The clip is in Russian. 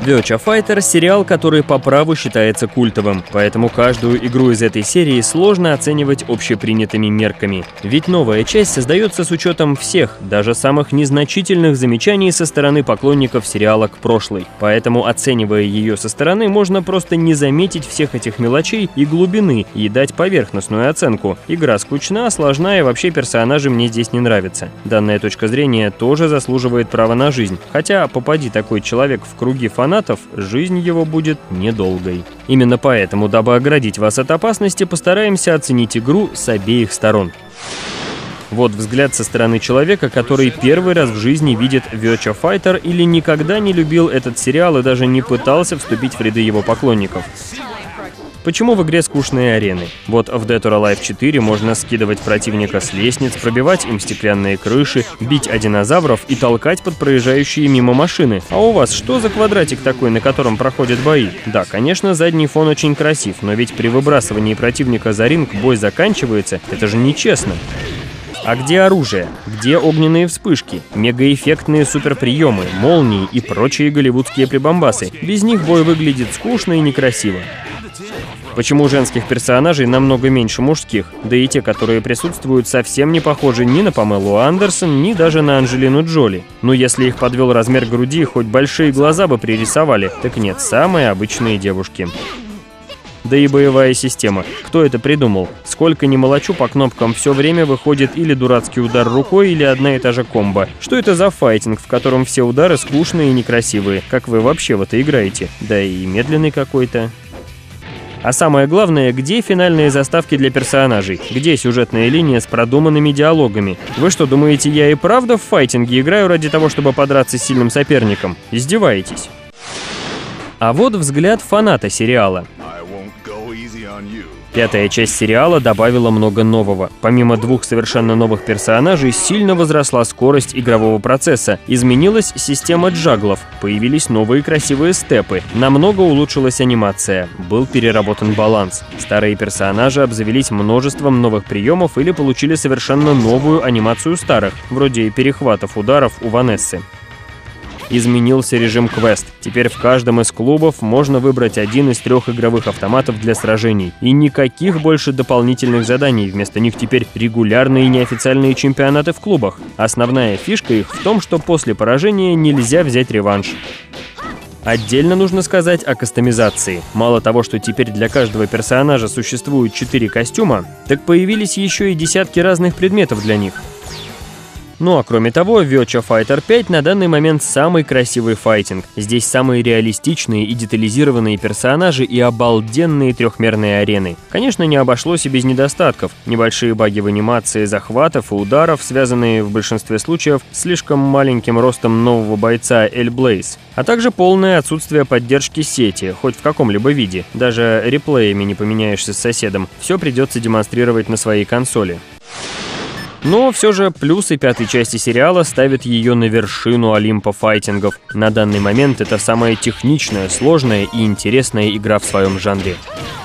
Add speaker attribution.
Speaker 1: Virtua Fighter — сериал, который по праву считается культовым, поэтому каждую игру из этой серии сложно оценивать общепринятыми мерками. Ведь новая часть создается с учетом всех, даже самых незначительных замечаний со стороны поклонников сериала к прошлой. Поэтому, оценивая ее со стороны, можно просто не заметить всех этих мелочей и глубины и дать поверхностную оценку. Игра скучна, сложна и вообще персонажи мне здесь не нравятся. Данная точка зрения тоже заслуживает права на жизнь, хотя попади такой человек в круги фанатов, жизнь его будет недолгой. Именно поэтому, дабы оградить вас от опасности, постараемся оценить игру с обеих сторон. Вот взгляд со стороны человека, который первый раз в жизни видит Virtua Fighter или никогда не любил этот сериал и даже не пытался вступить в ряды его поклонников. Почему в игре скучные арены? Вот в Dead or Alive 4 можно скидывать противника с лестниц, пробивать им стеклянные крыши, бить динозавров и толкать под проезжающие мимо машины. А у вас что за квадратик такой, на котором проходят бои? Да, конечно, задний фон очень красив, но ведь при выбрасывании противника за ринг бой заканчивается, это же нечестно. А где оружие? Где огненные вспышки, мегаэффектные суперприемы, молнии и прочие голливудские прибамбасы? Без них бой выглядит скучно и некрасиво. Почему женских персонажей намного меньше мужских? Да и те, которые присутствуют, совсем не похожи ни на Памелу Андерсон, ни даже на Анджелину Джоли. Ну, если их подвел размер груди, хоть большие глаза бы пририсовали. Так нет, самые обычные девушки. Да и боевая система. Кто это придумал? Сколько ни молочу по кнопкам, все время выходит или дурацкий удар рукой, или одна и та же комбо. Что это за файтинг, в котором все удары скучные и некрасивые? Как вы вообще в это играете? Да и медленный какой-то. А самое главное, где финальные заставки для персонажей? Где сюжетная линия с продуманными диалогами? Вы что, думаете, я и правда в файтинге играю ради того, чтобы подраться с сильным соперником? Издеваетесь? А вот взгляд фаната сериала. Пятая часть сериала добавила много нового. Помимо двух совершенно новых персонажей, сильно возросла скорость игрового процесса, изменилась система джаглов, появились новые красивые степы, намного улучшилась анимация, был переработан баланс. Старые персонажи обзавелись множеством новых приемов или получили совершенно новую анимацию старых, вроде перехватов ударов у Ванессы. Изменился режим квест. Теперь в каждом из клубов можно выбрать один из 3 игровых автоматов для сражений. И никаких больше дополнительных заданий. Вместо них теперь регулярные и неофициальные чемпионаты в клубах. Основная фишка их в том, что после поражения нельзя взять реванш. Отдельно нужно сказать о кастомизации. Мало того, что теперь для каждого персонажа существует 4 костюма, так появились еще и десятки разных предметов для них. Ну а кроме того, Virtua Fighter 5 на данный момент самый красивый файтинг. Здесь самые реалистичные и детализированные персонажи и обалденные трехмерные арены. Конечно, не обошлось и без недостатков. Небольшие баги в анимации захватов и ударов, связанные в большинстве случаев с слишком маленьким ростом нового бойца Эльблейз. А также полное отсутствие поддержки сети, хоть в каком-либо виде. Даже реплеями не поменяешься с соседом. Все придется демонстрировать на своей консоли. Но все же плюсы 5-й части сериала ставят ее на вершину Олимпа файтингов. На данный момент это самая техничная, сложная и интересная игра в своем жанре.